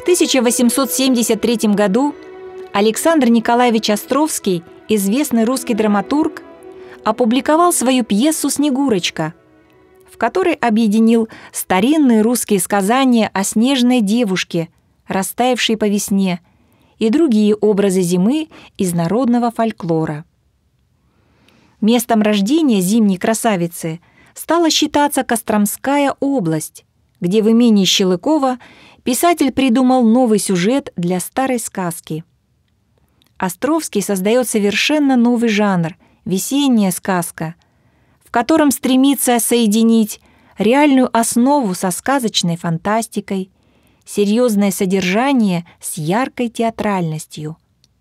1873 году Александр Николаевич Островский, известный русский драматург, опубликовал свою пьесу «Снегурочка», в которой объединил старинные русские сказания о снежной девушке, растаявшей по весне, и другие образы зимы из народного фольклора. Местом рождения зимней красавицы стала считаться Костромская область, где в имении Щелыкова писатель придумал новый сюжет для старой сказки. Островский создает совершенно новый жанр – весенняя сказка, в котором стремится соединить реальную основу со сказочной фантастикой, серьезное содержание с яркой театральностью.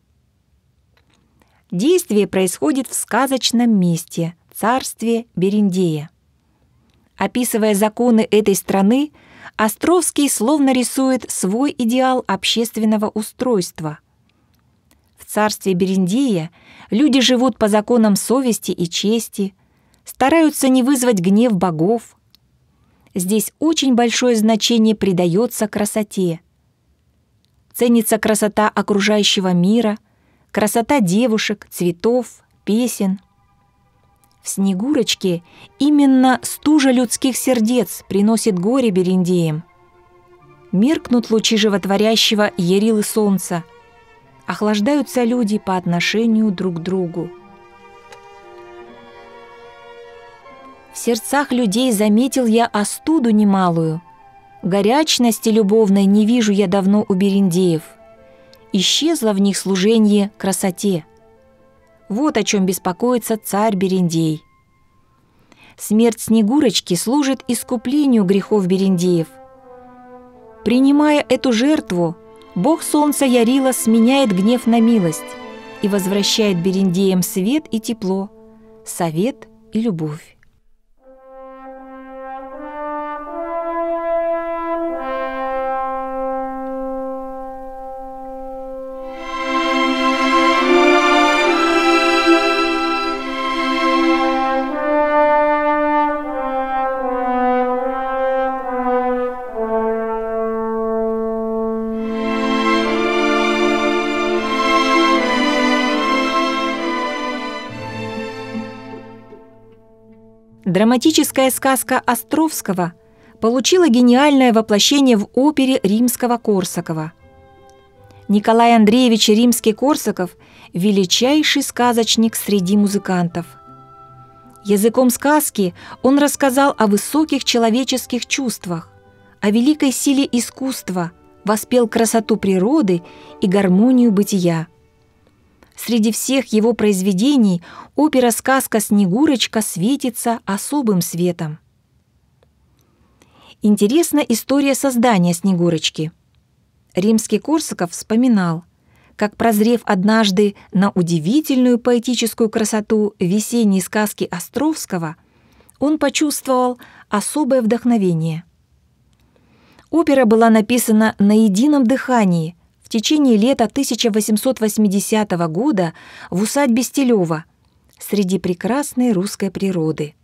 Действие происходит в сказочном месте – царстве Берендея. Описывая законы этой страны, Островский словно рисует свой идеал общественного устройства. В царстве Берендея люди живут по законам совести и чести, стараются не вызвать гнев богов. Здесь очень большое значение придается красоте. Ценится красота окружающего мира, красота девушек, цветов, песен. В «Снегурочке» именно стужа людских сердец приносит горе берендеям. Меркнут лучи животворящего ярилы солнца, охлаждаются люди по отношению друг к другу. В сердцах людей заметил я остуду немалую, горячности любовной не вижу я давно у берендеев. Исчезло в них служение красоте. Вот о чем беспокоится царь Берендей. Смерть Снегурочки служит искуплению грехов берендеев. Принимая эту жертву, бог солнца Ярила сменяет гнев на милость и возвращает берендеям свет и тепло, совет и любовь. Драматическая сказка Островского получила гениальное воплощение в опере Римского-Корсакова. Николай Андреевич Римский-Корсаков – величайший сказочник среди музыкантов. Языком сказки он рассказал о высоких человеческих чувствах, о великой силе искусства, воспел красоту природы и гармонию бытия. Среди всех его произведений опера-сказка «Снегурочка» светится особым светом. Интересна история создания Снегурочки. Римский-Корсаков вспоминал, как, прозрев однажды на удивительную поэтическую красоту весенней сказки Островского, он почувствовал особое вдохновение. Опера была написана на едином дыхании в течение лета 1880 года в усадьбе Стилева среди прекрасной русской природы.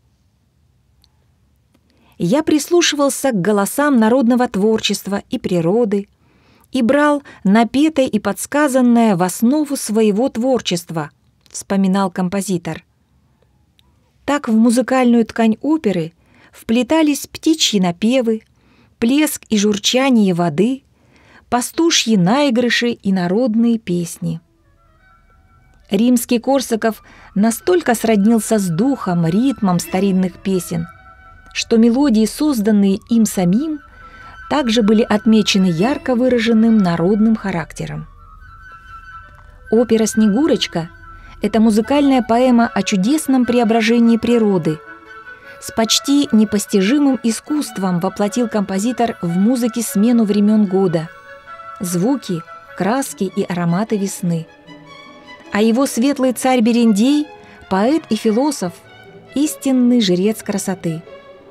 Я прислушивался к голосам народного творчества и природы и брал напетое и подсказанное в основу своего творчества, вспоминал композитор. Так в музыкальную ткань оперы вплетались птичьи напевы, плеск и журчание воды, пастушьи наигрыши и народные песни. Римский-Корсаков настолько сроднился с духом, ритмом старинных песен, что мелодии, созданные им самим, также были отмечены ярко выраженным народным характером. Опера «Снегурочка» — это музыкальная поэма о чудесном преображении природы. С почти непостижимым искусством воплотил композитор в музыке смену времен года, звуки, краски и ароматы весны. А его светлый царь Берендей – поэт и философ, истинный жрец красоты.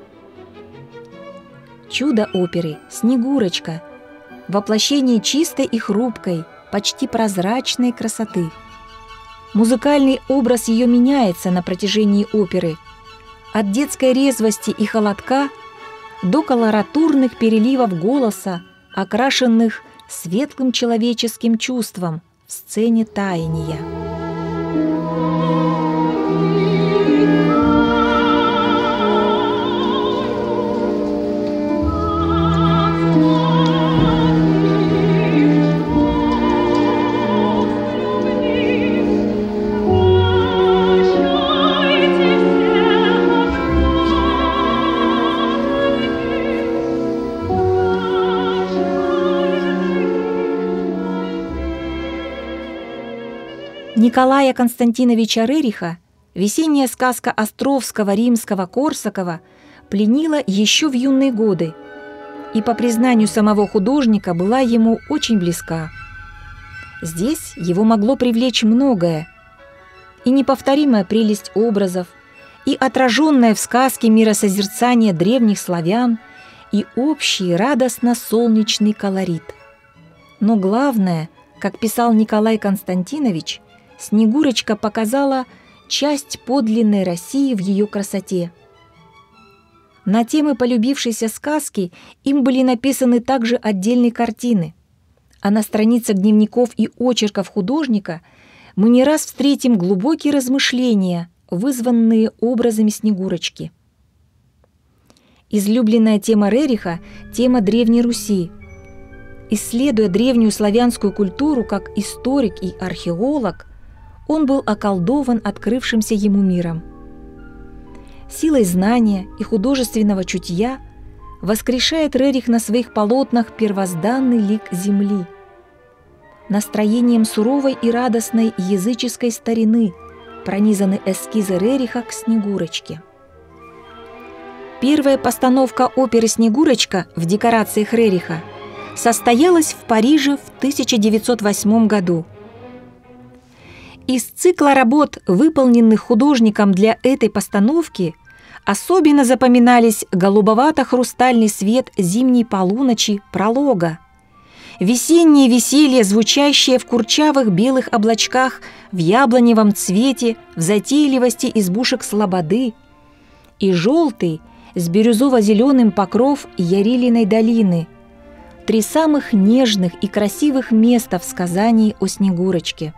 Чудо оперы «Снегурочка» – воплощение чистой и хрупкой, почти прозрачной красоты. Музыкальный образ ее меняется на протяжении оперы, от детской резвости и холодка до колоратурных переливов голоса, окрашенных светлым человеческим чувством в сцене таяния. Николая Константиновича Рериха весенняя сказка Островского, Римского, Корсакова пленила еще в юные годы и, по признанию самого художника, была ему очень близка. Здесь его могло привлечь многое: и неповторимая прелесть образов, и отраженное в сказке миросозерцание древних славян, и общий радостно-солнечный колорит. Но главное, как писал Николай Константинович, «Снегурочка» показала часть подлинной России в ее красоте. На темы полюбившейся сказки им были написаны также отдельные картины, а на страницах дневников и очерков художника мы не раз встретим глубокие размышления, вызванные образами Снегурочки. Излюбленная тема Рериха – тема Древней Руси. Исследуя древнюю славянскую культуру как историк и археолог, он был околдован открывшимся ему миром. Силой знания и художественного чутья воскрешает Рерих на своих полотнах первозданный лик земли. Настроением суровой и радостной языческой старины пронизаны эскизы Рериха к Снегурочке. Первая постановка оперы «Снегурочка» в декорациях Рериха состоялась в Париже в 1908 году. Из цикла работ, выполненных художником для этой постановки, особенно запоминались голубовато-хрустальный свет зимней полуночи пролога, весеннее веселье, звучащее в курчавых белых облачках, в яблоневом цвете, в затейливости избушек слободы, и желтый с бирюзово-зеленым покров Ярилиной долины, три самых нежных и красивых места в сказании о Снегурочке.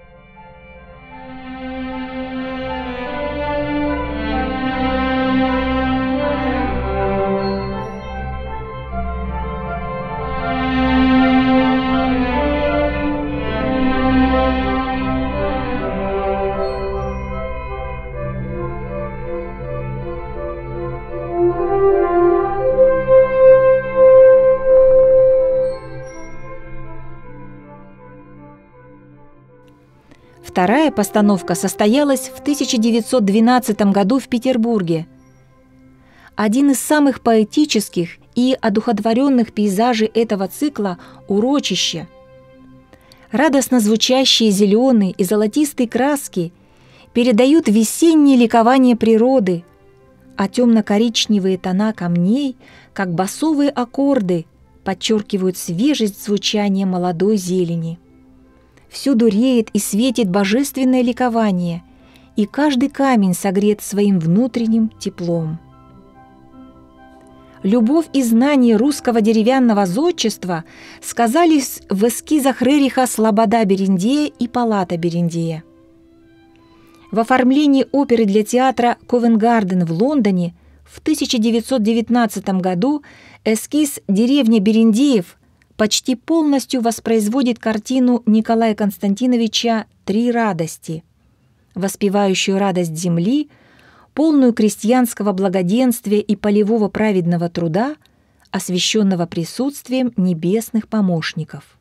Вторая постановка состоялась в 1912 году в Петербурге. Один из самых поэтических и одухотворенных пейзажей этого цикла – урочище. Радостно звучащие зеленые и золотистые краски передают весеннее ликование природы, а темно-коричневые тона камней, как басовые аккорды, подчеркивают свежесть звучания молодой зелени. Всюду реет и светит божественное ликование, и каждый камень согрет своим внутренним теплом. Любовь и знание русского деревянного зодчества сказались в эскизах Рериха «Слобода Берендея» и «Палата Берендея». В оформлении оперы для театра Ковенгарден в Лондоне в 1919 году эскиз «Деревня Берендеев» почти полностью воспроизводит картину Николая Константиновича «Три радости», воспевающую радость земли, полную крестьянского благоденствия и полевого праведного труда, освященного присутствием небесных помощников.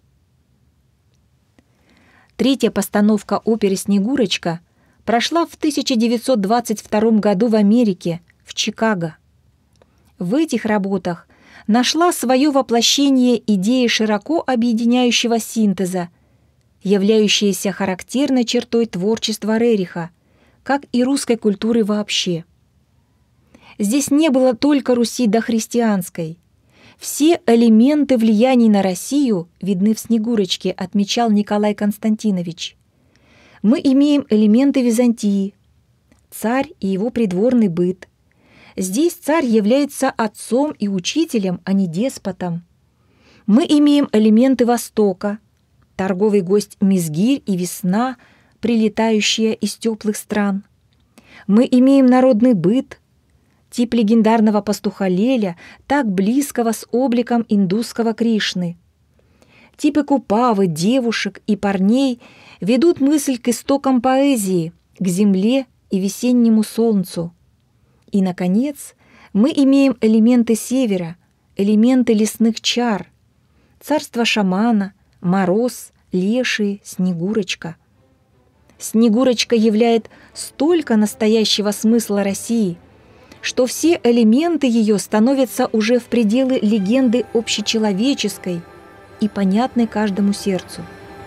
Третья постановка оперы «Снегурочка» прошла в 1922 году в Америке, в Чикаго. В этих работах нашла свое воплощение идеи широко объединяющего синтеза, являющейся характерной чертой творчества Рериха, как и русской культуры вообще. Здесь не было только Руси дохристианской. Все элементы влияний на Россию видны в «Снегурочке», отмечал Николай Константинович. Мы имеем элементы Византии, царь и его придворный быт. Здесь царь является отцом и учителем, а не деспотом. Мы имеем элементы Востока, торговый гость Мизгирь и весна, прилетающая из теплых стран. Мы имеем народный быт, тип легендарного пастуха Леля, так близкого с обликом индусского Кришны. Типы Купавы, девушек и парней ведут мысль к истокам поэзии, к земле и весеннему солнцу. И, наконец, мы имеем элементы севера, элементы лесных чар, царство шамана, мороз, леший, Снегурочка. Снегурочка являет столько настоящего смысла России, что все элементы ее становятся уже в пределы легенды общечеловеческой и понятной каждому сердцу.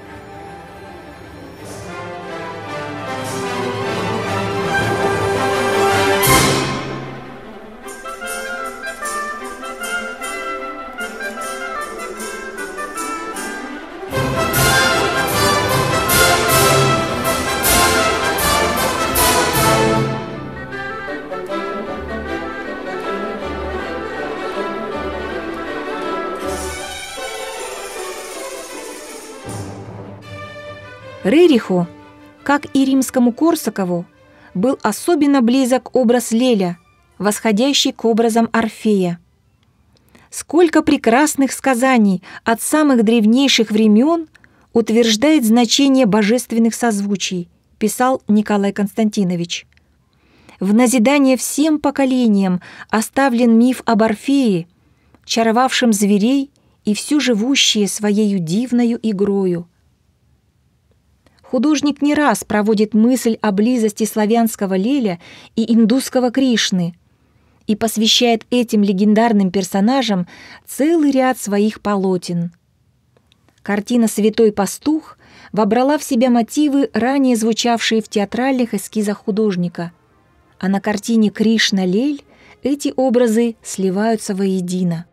Рериху, как и римскому Корсакову, был особенно близок образ Леля, восходящий к образам Орфея. Сколько прекрасных сказаний от самых древнейших времен утверждает значение божественных созвучий, писал Николай Константинович. В назидание всем поколениям оставлен миф об Орфее, чаровавшем зверей и все живущие своею дивною игрою. Художник не раз проводит мысль о близости славянского Леля и индусского Кришны и посвящает этим легендарным персонажам целый ряд своих полотен. Картина «Святой пастух» вобрала в себя мотивы, ранее звучавшие в театральных эскизах художника, а на картине «Кришна-Лель» эти образы сливаются воедино.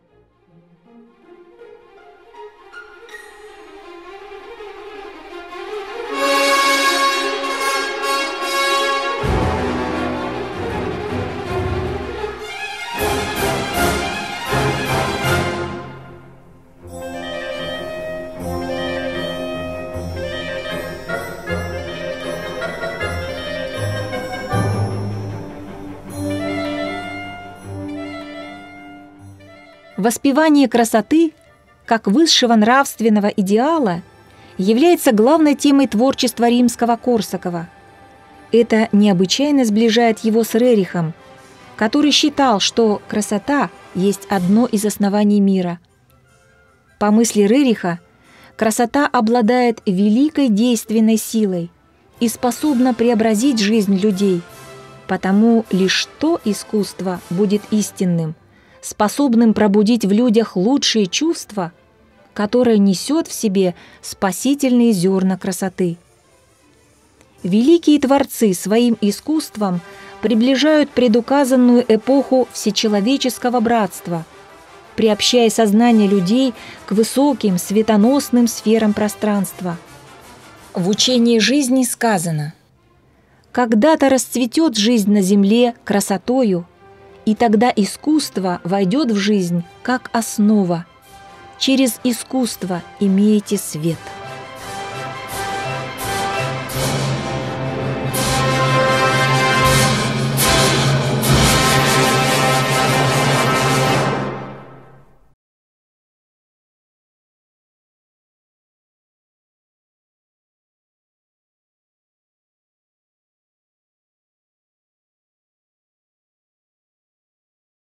Воспевание красоты, как высшего нравственного идеала, является главной темой творчества римского Корсакова. Это необычайно сближает его с Рерихом, который считал, что красота есть одно из оснований мира. По мысли Рериха, красота обладает великой действенной силой и способна преобразить жизнь людей, потому лишь то искусство будет истинным, способным пробудить в людях лучшие чувства, которое несет в себе спасительные зерна красоты. Великие творцы своим искусством приближают предуказанную эпоху всечеловеческого братства, приобщая сознание людей к высоким светоносным сферам пространства. В учении жизни сказано: «Когда-то расцветет жизнь на земле красотою, и тогда искусство войдет в жизнь как основа. Через искусство имеете свет».